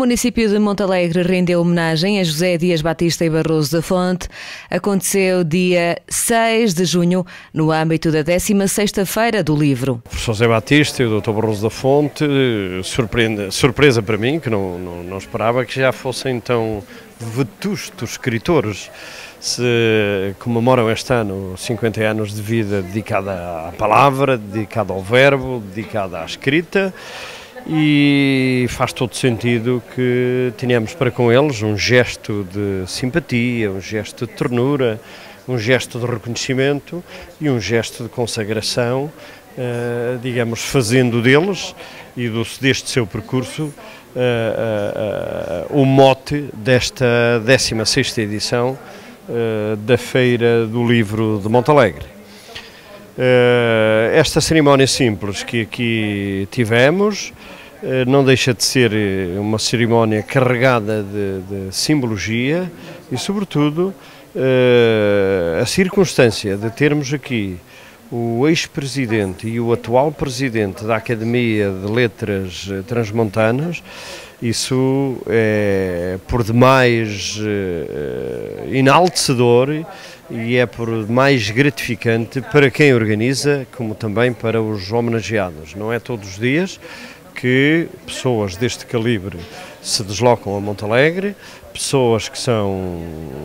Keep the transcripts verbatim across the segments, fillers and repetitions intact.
município de Montalegre rendeu homenagem a José Dias Batista e Barroso da Fonte. Aconteceu dia seis de junho, no âmbito da décima sexta Feira do Livro. O professor José Batista e o doutor Barroso da Fonte, surpreende, surpresa para mim, que não, não, não esperava que já fossem tão vetustos escritores. Se comemoram este ano cinquenta anos de vida dedicada à palavra, dedicada ao verbo, dedicada à escrita, e faz todo sentido que tenhamos para com eles um gesto de simpatia, um gesto de ternura, um gesto de reconhecimento e um gesto de consagração, eh, digamos, fazendo deles e do, deste seu percurso eh, eh, o mote desta décima sexta edição Uh, da Feira do Livro de Montalegre. Uh, esta cerimónia simples que aqui tivemos uh, não deixa de ser uma cerimónia carregada de, de simbologia e, sobretudo, uh, a circunstância de termos aqui o ex-presidente e o atual presidente da Academia de Letras Transmontanas. Isso é por demais uh, enaltecedor e é por demais gratificante para quem organiza, como também para os homenageados. Não é todos os dias que pessoas deste calibre se deslocam a Montalegre, pessoas que são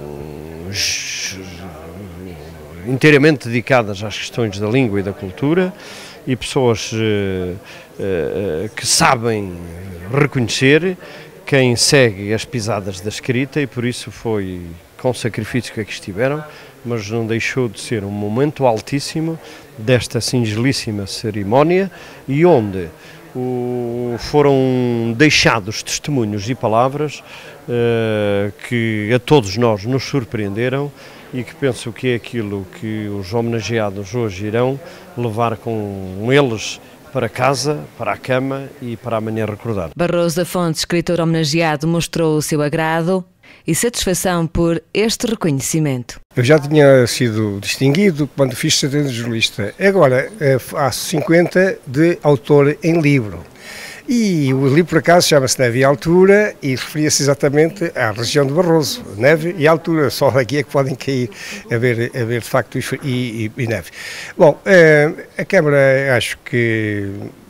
inteiramente dedicadas às questões da língua e da cultura e pessoas uh, uh, que sabem reconhecer quem segue as pisadas da escrita, e por isso foi com sacrifício que aqui estiveram, mas não deixou de ser um momento altíssimo desta singelíssima cerimónia, e onde o, foram deixados testemunhos e palavras uh, que a todos nós nos surpreenderam e que penso que é aquilo que os homenageados hoje irão levar com eles para casa, para a cama e para amanhã recordar. Barroso da Fonte, escritor homenageado, mostrou o seu agrado e satisfação por este reconhecimento. Eu já tinha sido distinguido quando fiz setenta de jornalista, agora há cinquenta de autor em livro. E o livro, por acaso, chama-se Neve e Altura e referia-se exatamente à região de Barroso. Neve e altura, só aqui é que podem cair a ver, a ver de facto, e, e, e neve. Bom, a Câmara acho que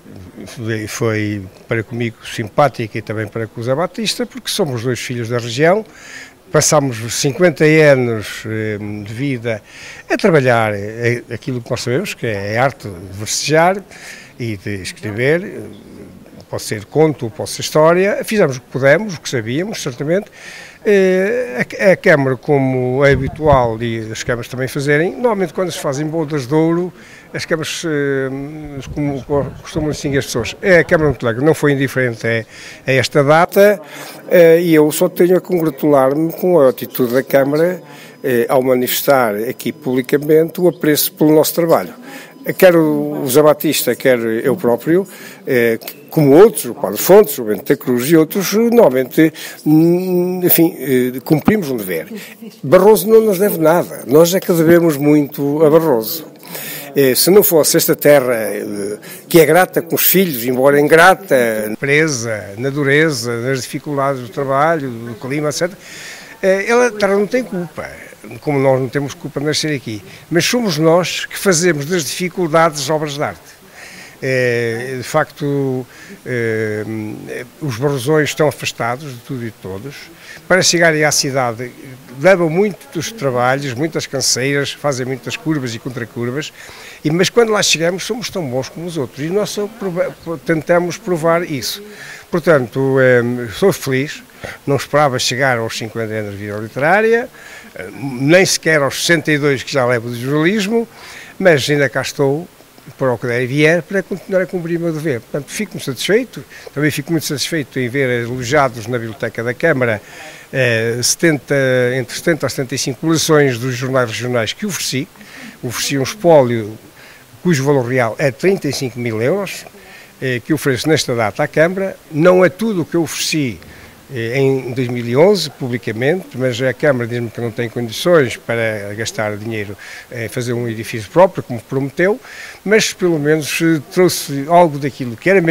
foi para comigo simpática e também para com o José Batista, porque somos dois filhos da região. Passámos cinquenta anos de vida a trabalhar aquilo que nós sabemos, que é a arte de versejar e de escrever. Pode ser conto, pode ser história, fizemos o que pudemos, o que sabíamos, certamente. A, a Câmara, como é habitual e as câmaras também fazerem, normalmente quando se fazem bodas de ouro, as câmaras, como costumam distinguir as pessoas, a Câmara de Montalegre não foi indiferente a, a esta data, e eu só tenho a congratular-me com a atitude da Câmara ao manifestar aqui publicamente o apreço pelo nosso trabalho. Quer o José Batista, quer eu próprio, eh, como outros, o Padre Fontes, o Bento da Cruz e outros, normalmente, enfim, eh, cumprimos um dever. Barroso não nos deve nada, nós é que devemos muito a Barroso. Eh, se não fosse esta terra eh, que é grata com os filhos, embora ingrata, presa na dureza, nas dificuldades do trabalho, do clima, etcétera, eh, ela, a terra não tem culpa. Como nós não temos culpa de nascer aqui, mas somos nós que fazemos das dificuldades obras de arte. É, de facto, é, os barrosões estão afastados de tudo e de todos. Para chegarem à cidade, levam muitos trabalhos, muitas canseiras, fazem muitas curvas e contracurvas, e, mas quando lá chegamos somos tão bons como os outros, e nós só prova- tentamos provar isso. Portanto, é, sou feliz, não esperava chegar aos cinquenta anos de vida literária, nem sequer aos sessenta e dois que já levo de jornalismo, mas ainda cá estou para o que der e vier para continuar a cumprir o meu dever. Portanto, fico muito satisfeito, também fico muito satisfeito em ver alojados na Biblioteca da Câmara eh, setenta, entre setenta a setenta e cinco coleções dos jornais regionais que ofereci, ofereci um espólio cujo valor real é trinta e cinco mil euros, eh, que ofereço nesta data à Câmara. Não é tudo o que eu ofereci em dois mil e onze, publicamente, mas a Câmara diz-me que não tem condições para gastar dinheiro em fazer um edifício próprio, como prometeu, mas pelo menos trouxe algo daquilo que era meu,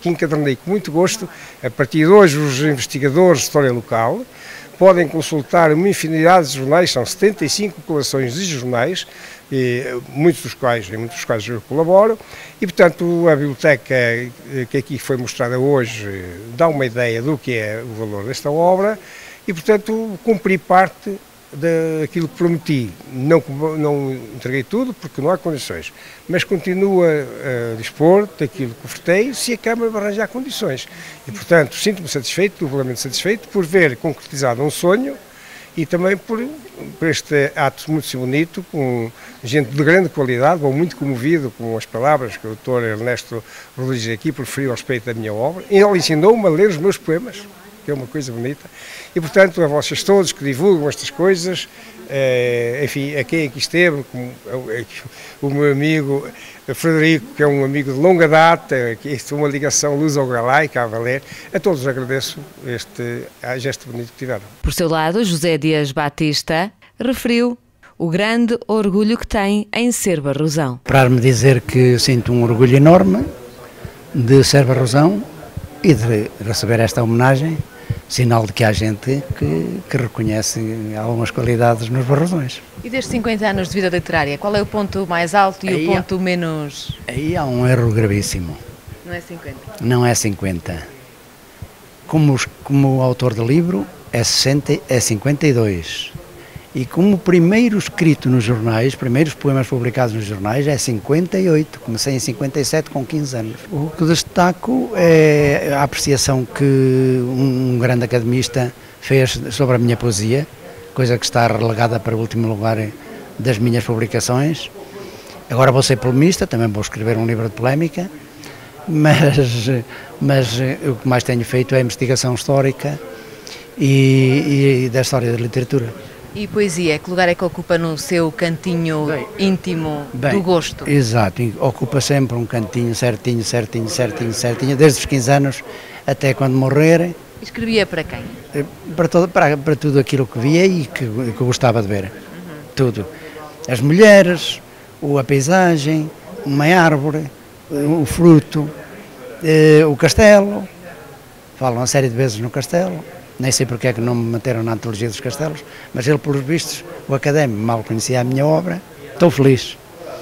que encadernei com muito gosto. A partir de hoje, os investigadores de história local podem consultar uma infinidade de jornais, são setenta e cinco coleções de jornais, e muitos dos quais, em muitos dos quais eu colaboro, e portanto a biblioteca que aqui foi mostrada hoje dá uma ideia do que é o valor desta obra e portanto cumpri parte daquilo que prometi. Não, não entreguei tudo porque não há condições, mas continuo a dispor daquilo que ofertei se a Câmara me arranjar condições. E portanto sinto-me satisfeito, duplamente satisfeito, por ver concretizado um sonho e também por, por este ato muito bonito, com gente de grande qualidade, vou muito comovido com as palavras que o doutor Ernesto Rodrigues aqui proferiu a respeito da minha obra. Ele ensinou-me a ler os meus poemas, que é uma coisa bonita, e portanto a vocês todos que divulgam estas coisas, eh, enfim, a quem aqui esteve, como, o, o meu amigo Frederico, que é um amigo de longa data, que é uma ligação luz ao galá e cá a valer, a todos agradeço este gesto bonito que tiveram. Por seu lado, José Dias Batista referiu o grande orgulho que tem em ser barrosão. Para me dizer que sinto um orgulho enorme de ser barrosão e de receber esta homenagem, sinal de que há gente que, que reconhece algumas qualidades nos barrosões. E destes cinquenta anos de vida literária, qual é o ponto mais alto e aí o ponto há, menos... Aí há um erro gravíssimo. Não é cinquenta? Não é cinquenta. Como, como autor de livro é, sessenta, é cinquenta e dois. E como primeiro escrito nos jornais, primeiros poemas publicados nos jornais, é cinquenta e oito. Comecei em cinquenta e sete com quinze anos. O que destaco é a apreciação que um grande academista fez sobre a minha poesia, coisa que está relegada para o último lugar das minhas publicações. Agora vou ser polemista, também vou escrever um livro de polémica, mas, mas o que mais tenho feito é a investigação histórica e, e da história da literatura. E poesia, que lugar é que ocupa no seu cantinho bem, íntimo bem, do gosto? Exato, ocupa sempre um cantinho certinho, certinho, certinho, certinho, desde os quinze anos até quando morrer. Escrevia para quem? Para, todo, para, para tudo aquilo que via e que, que eu gostava de ver, uhum. Tudo. As mulheres, a paisagem, uma árvore, o fruto, o castelo, falo uma série de vezes no castelo. Nem sei porque é que não me meteram na antologia dos castelos, mas ele, pelos vistos, o académico mal conhecia a minha obra. Estou feliz.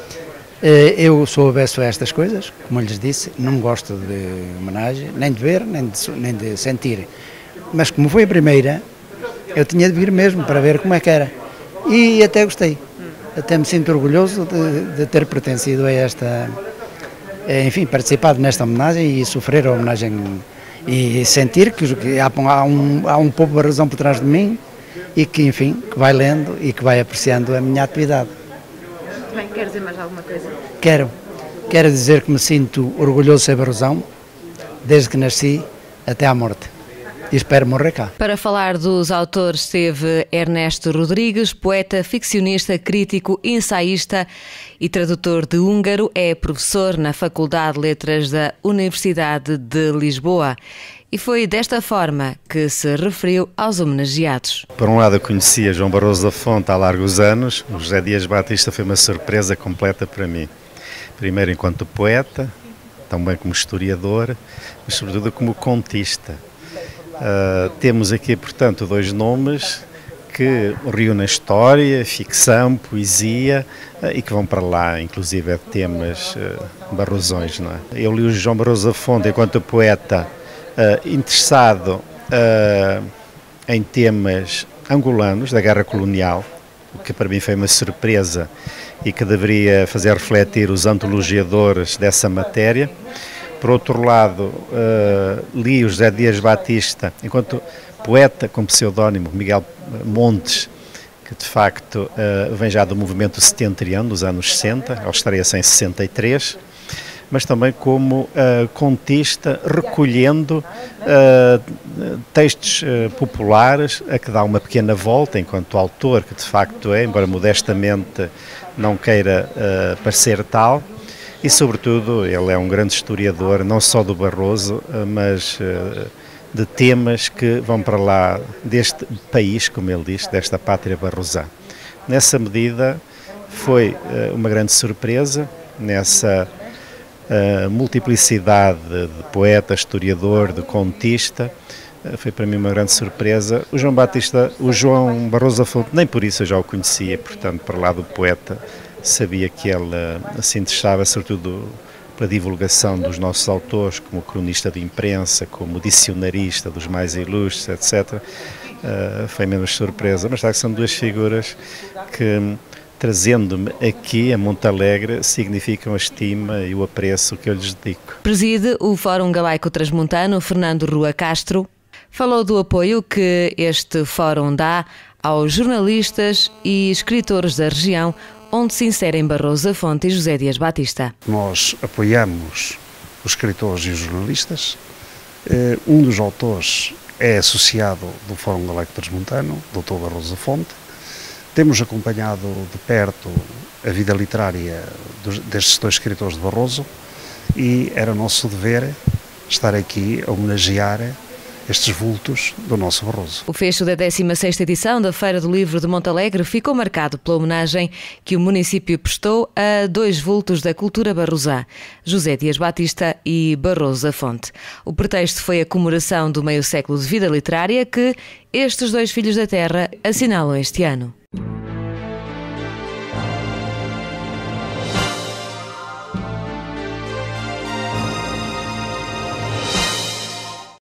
Eu sou avesso a estas coisas, como eu lhes disse, não gosto de homenagem, nem de ver, nem de, nem de sentir. Mas como foi a primeira, eu tinha de vir mesmo para ver como é que era. E até gostei. Até me sinto orgulhoso de, de ter pertencido a esta, enfim, participado nesta homenagem e sofrer a homenagem e sentir que há um, há um povo barrosão por trás de mim e que, enfim, que vai lendo e que vai apreciando a minha atividade. Muito bem, quer dizer mais alguma coisa? Quero. Quero dizer que me sinto orgulhoso de ser barrosão, desde que nasci até à morte. E espero morrer cá. Para falar dos autores esteve Ernesto Rodrigues, poeta, ficcionista, crítico, ensaísta e tradutor de húngaro. É professor na Faculdade de Letras da Universidade de Lisboa. E foi desta forma que se referiu aos homenageados. Por um lado, eu conhecia João Barroso da Fonte há largos anos. O José Dias Batista foi uma surpresa completa para mim. Primeiro enquanto poeta, também como historiador, mas sobretudo como contista. Uh, temos aqui, portanto, dois nomes que reúnem história, ficção, poesia uh, e que vão para lá, inclusive, temas uh, barrosões, não é? Eu li o João Barroso da Fonte enquanto poeta uh, interessado uh, em temas angolanos da guerra colonial, o que para mim foi uma surpresa e que deveria fazer refletir os antologiadores dessa matéria. Por outro lado, uh, li o José Dias Batista enquanto poeta com pseudónimo Miguel Montes, que de facto uh, vem já do movimento setentriano dos anos sessenta, ele estreia-se em sessenta e três, mas também como uh, contista, recolhendo uh, textos uh, populares, a que dá uma pequena volta enquanto autor, que de facto é, embora modestamente não queira uh, parecer tal. E, sobretudo, ele é um grande historiador, não só do Barroso, mas uh, de temas que vão para lá deste país, como ele diz, desta pátria barrosã. Nessa medida, foi uh, uma grande surpresa, nessa a multiplicidade de poeta, historiador, de contista, foi para mim uma grande surpresa. O João Batista, o João Barroso da Fonte, nem por isso eu já o conhecia, portanto, para lá do poeta, sabia que ele se interessava, sobretudo pela divulgação dos nossos autores, como cronista de imprensa, como dicionarista dos mais ilustres, etcétera. Uh, foi menos surpresa, mas sabe que são duas figuras que, trazendo-me aqui a Montalegre, significam a estima e o apreço que eu lhes dedico. Preside o Fórum Galaico Transmontano Fernando Rua Castro. Falou do apoio que este fórum dá aos jornalistas e escritores da região, onde se inserem Barroso da Fonte e José Dias Batista. Nós apoiamos os escritores e os jornalistas. Um dos autores é associado do Fórum Galaico Transmontano, doutor Barroso da Fonte. Temos acompanhado de perto a vida literária dos, destes dois escritores de Barroso e era nosso dever estar aqui a homenagear estes vultos do nosso Barroso. O fecho da décima sexta edição da Feira do Livro de Montalegre ficou marcado pela homenagem que o município prestou a dois vultos da cultura barrosá, José Dias Batista e Barroso da Fonte. O pretexto foi a comemoração do meio século de vida literária que estes dois filhos da terra assinalam este ano.